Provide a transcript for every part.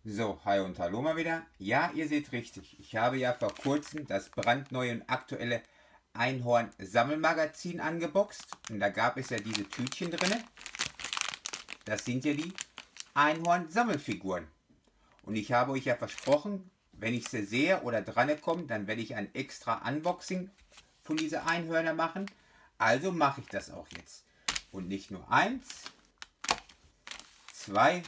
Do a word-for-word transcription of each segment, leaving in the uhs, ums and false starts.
So, hi und hallo mal wieder. Ja, ihr seht richtig. Ich habe ja vor kurzem das brandneue und aktuelle Einhorn-Sammelmagazin angeboxt. Und da gab es ja diese Tütchen drin. Das sind ja die Einhorn-Sammelfiguren. Und ich habe euch ja versprochen, wenn ich sie sehe oder dran komme, dann werde ich ein extra Unboxing von diesen Einhörner machen. Also mache ich das auch jetzt. Und nicht nur eins, zwei,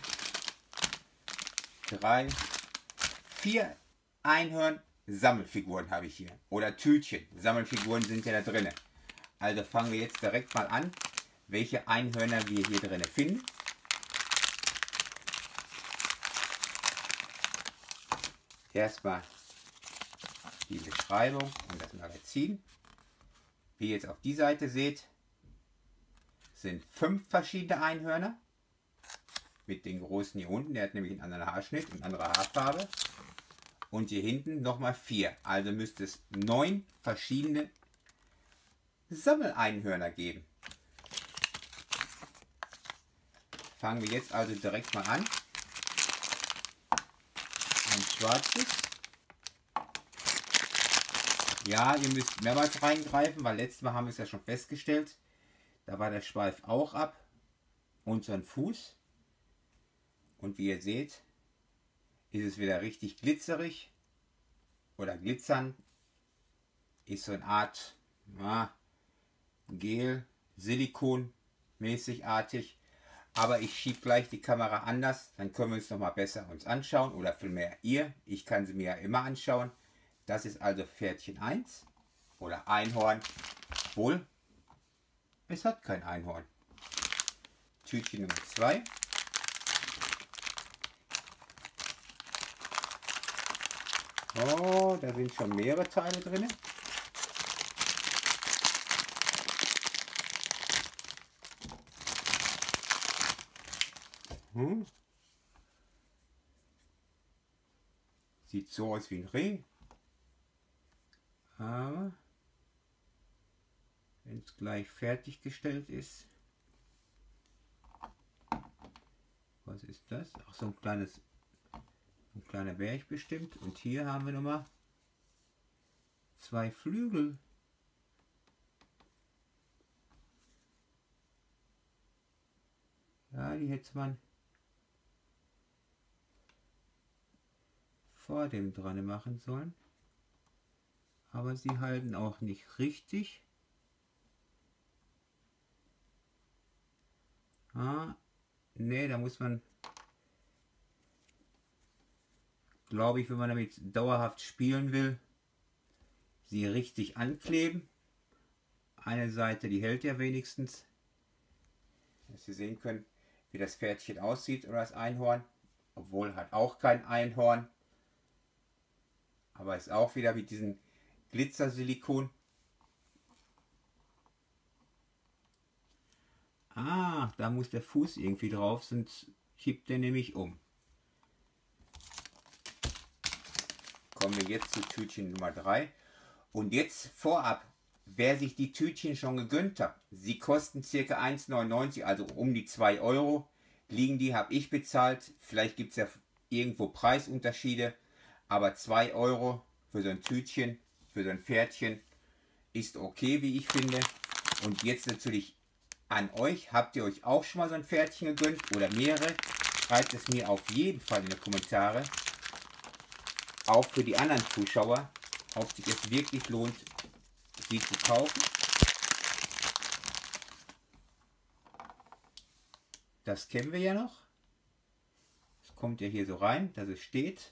drei, vier Einhorn-Sammelfiguren habe ich hier. Oder Tütchen. Sammelfiguren sind ja da drin. Also fangen wir jetzt direkt mal an, welche Einhörner wir hier drin finden. Erstmal die Beschreibung und das Magazin. Wie ihr jetzt auf die Seite seht, sind fünf verschiedene Einhörner. Mit den großen hier unten, der hat nämlich einen anderen Haarschnitt und andere Haarfarbe. Und hier hinten nochmal vier. Also müsste es neun verschiedene Sammeleinhörner geben. Fangen wir jetzt also direkt mal an. Ein schwarzes. Ja, ihr müsst mehrmals reingreifen, weil letztes Mal haben wir es ja schon festgestellt. Da war der Schweif auch ab. Und so ein Fuß. Und wie ihr seht, ist es wieder richtig glitzerig oder glitzern. Ist so eine Art ja, Gel, Silikon mäßig artig. Aber ich schiebe gleich die Kamera anders, dann können wir uns noch mal besser uns anschauen. Oder vielmehr ihr, ich kann sie mir ja immer anschauen. Das ist also Pferdchen eins oder Einhorn. Wohl, es hat kein Einhorn. Tütchen Nummer zwei. Oh, da sind schon mehrere Teile drin. Hm. Sieht so aus wie ein Reh. Aber wenn es gleich fertiggestellt ist. Was ist das? Ach, so ein kleines Ein kleiner Berg bestimmt. Und hier haben wir nochmal zwei Flügel. Ja, die hätte man vor dem dran machen sollen. Aber sie halten auch nicht richtig. Ah, nee, da muss man, glaube ich, wenn man damit dauerhaft spielen will, sie richtig ankleben. Eine Seite, die hält ja wenigstens. Dass Sie sehen können, wie das Pferdchen aussieht oder das Einhorn. Obwohl hat auch kein Einhorn. Aber ist auch wieder mit diesem Glitzersilikon. Ah, da muss der Fuß irgendwie drauf, sonst kippt der nämlich um. Kommen wir jetzt zu Tütchen Nummer drei. Und jetzt vorab, wer sich die Tütchen schon gegönnt hat, sie kosten ca. eins neunundneunzig, also um die zwei Euro liegen die, habe ich bezahlt. Vielleicht gibt es ja irgendwo Preisunterschiede, aber zwei Euro für so ein Tütchen, für so ein Pferdchen ist okay, wie ich finde. Und jetzt natürlich an euch, habt ihr euch auch schon mal so ein Pferdchen gegönnt oder mehrere? Schreibt es mir auf jeden Fall in die Kommentare. Auch für die anderen Zuschauer, ob sich es wirklich lohnt, sie zu kaufen. Das kennen wir ja noch. Es kommt ja hier so rein, dass es steht.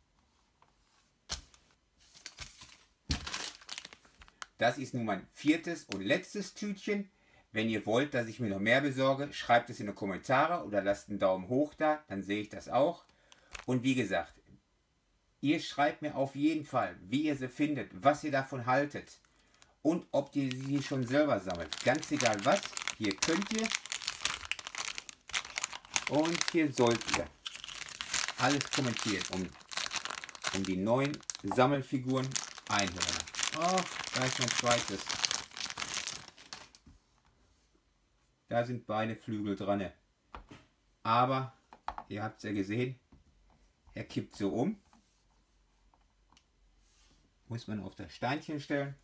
Das ist nun mein viertes und letztes Tütchen. Wenn ihr wollt, dass ich mir noch mehr besorge, schreibt es in die Kommentare oder lasst einen Daumen hoch da, dann sehe ich das auch. Und wie gesagt, ihr schreibt mir auf jeden Fall, wie ihr sie findet, was ihr davon haltet und ob ihr sie schon selber sammelt. Ganz egal was, hier könnt ihr und hier sollt ihr alles kommentieren um, um die neuen Sammelfiguren Einhörner. Oh, da ist mein zweites. Da sind beide Flügel dran. Aber ihr habt es ja gesehen, Er kippt so um. Muss man auf das Steinchen stellen.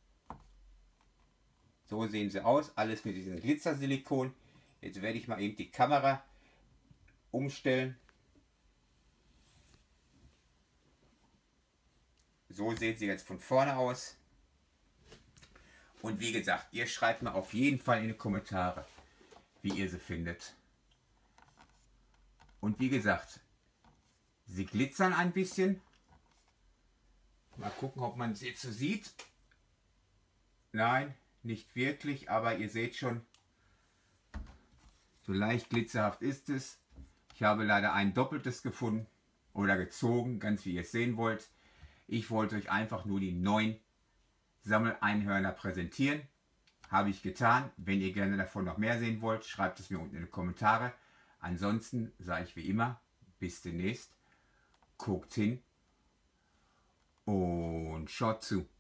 So sehen sie aus. Alles mit diesem Glitzersilikon. Jetzt werde ich mal eben die Kamera umstellen. So sehen sie jetzt von vorne aus. Und wie gesagt, ihr schreibt mir auf jeden Fall in die Kommentare, wie ihr sie findet. Und wie gesagt, sie glitzern ein bisschen. Mal gucken, ob man es jetzt so sieht. Nein, nicht wirklich, aber ihr seht schon, so leicht glitzerhaft ist es. Ich habe leider ein doppeltes gefunden oder gezogen, ganz wie ihr es sehen wollt. Ich wollte euch einfach nur die neuen Sammeleinhörner präsentieren. Habe ich getan. Wenn ihr gerne davon noch mehr sehen wollt, schreibt es mir unten in die Kommentare. Ansonsten sage ich wie immer, bis demnächst. Guckt hin und schaut zu.